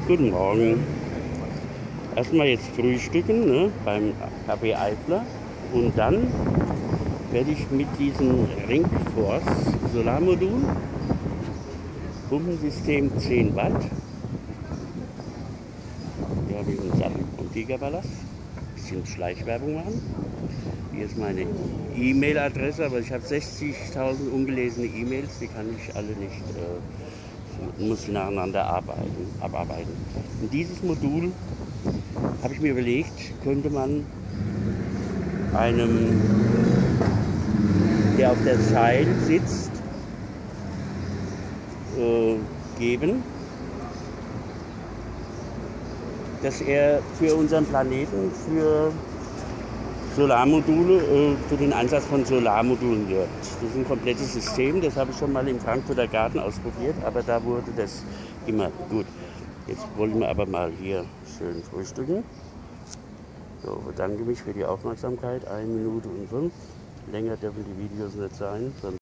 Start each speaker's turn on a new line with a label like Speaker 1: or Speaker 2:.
Speaker 1: Guten Morgen. Erstmal jetzt frühstücken, ne, beim Café Eifler. Und dann werde ich mit diesem Ringforce Solarmodul, Pumpensystem 10 Watt, hier habe ich einen Sattel vom Tigerpalast, ein bisschen Schleichwerbung machen. Hier ist meine E-Mail-Adresse, aber ich habe 60.000 ungelesene E-Mails, die kann ich alle nicht, muss ich nacheinander abarbeiten. Und dieses Modul, habe ich mir überlegt, könnte man einem, der auf der Seil sitzt, geben, dass er für unseren Planeten, für Solarmodule, für den Einsatz von Solarmodulen wirkt. Das ist ein komplettes System, das habe ich schon mal im Frankfurter Garten ausprobiert, aber da wurde das immer gut. Jetzt wollen wir aber mal hier schön frühstücken. So, bedanke mich für die Aufmerksamkeit. 1 Minute und 5. Länger dürfen die Videos nicht sein.